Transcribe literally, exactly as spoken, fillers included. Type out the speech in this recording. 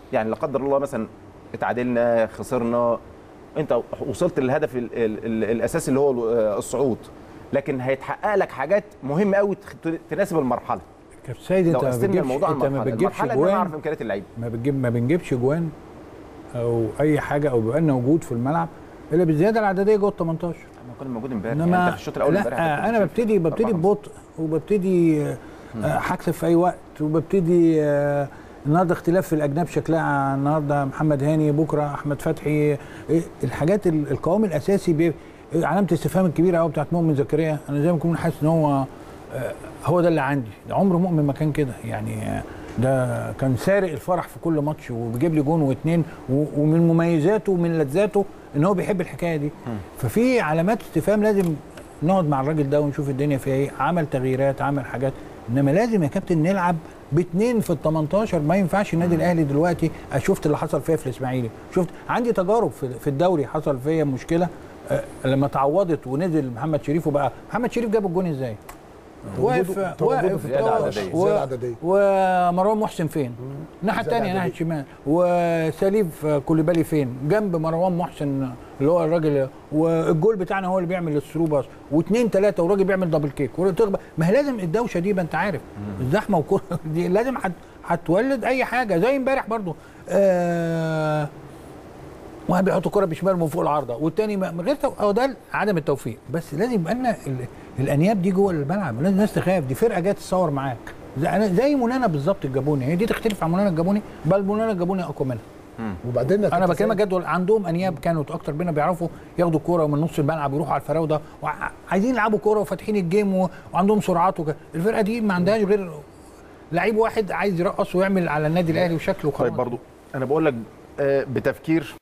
يعني لا قدر الله مثلا اتعادلنا خسرنا، انت وصلت للهدف ال ال ال الاساسي اللي هو الصعود، لكن هيتحقق لك حاجات مهمه قوي تناسب المرحله. كابتن سيد انت ما بتجيبش الموضوع انت ما بتجيبش جوان، انا اعرف امكانيات اللعيبه، ما بتجيب ما بنجيبش جوان او اي حاجه او بيبقى لنا وجود في الملعب الا بالزياده العدديه جوه ال تمنتاشر. انا كنت موجود امبارح يعني انت في الشوط الاول امبارح. لا انا ببتدي ببتدي ببطء وببتدي هكسب في اي وقت، وببتدي النهارده اختلاف في الاجناب شكلها، النهارده محمد هاني، بكره احمد فتحي، الحاجات القوام الاساسي علامه الاستفهام الكبيره قوي بتاعت مؤمن زكريا. انا زي ما كنت حاسس ان هو هو ده اللي عندي، ده عمر مؤمن ما كان كده يعني، ده كان سارق الفرح في كل ماتش وبيجيب لي جون واثنين، ومن مميزاته ومن لذاته ان هو بيحب الحكايه دي. ففي علامات استفهام لازم نقعد مع الراجل ده ونشوف الدنيا فيها ايه، عمل تغييرات عمل حاجات، انما لازم يا كابتن نلعب باثنين في ال تمنتاشر. ما ينفعش النادي الاهلي دلوقتي، شفت اللي حصل فيها في الاسماعيلي، شفت عندي تجارب في الدوري حصل فيا مشكله لما تعوضت ونزل محمد شريف، وبقى محمد شريف جاب الجون ازاي؟ واقف واقف عدديه ومروان محسن فين؟ الناحيه الثانيه ناحيه الشمال، وسليف كوليبالي فين؟ جنب مروان محسن اللي هو الراجل، والجول بتاعنا هو اللي بيعمل الثرو باص، واثنين ثلاثه وراجل بيعمل دبل كيك. ما هي لازم الدوشه دي، ما انت عارف الزحمه والكره دي لازم هتولد اي حاجه. زي امبارح برضو آه واحد بيحط كرة بشمال من فوق العارضه، والتاني من غير تو... أو ده عدم التوفيق. بس لازم يبقى لنا ال... الانياب دي جوه الملعب، لازم الناس تخاف، دي فرقه جايه تتصور معاك زي انا زي منانا بالظبط الجابوني، هي دي تختلف عن منانا الجابوني، بل منانا الجابوني اقوى منها. وبعدين انا بكلمك جدول، عندهم انياب كانوا اكتر بينا، بيعرفوا ياخدوا الكوره من نص الملعب يروحوا على الفراوده وعايزين يلعبوا كوره وفاتحين الجيم و... وعندهم سرعات وكده. الفرقه دي ما عندهاش غير لعيب واحد عايز يرقص ويعمل على النادي الاهلي وشكله. طيب برضو انا بقول لك بتفكير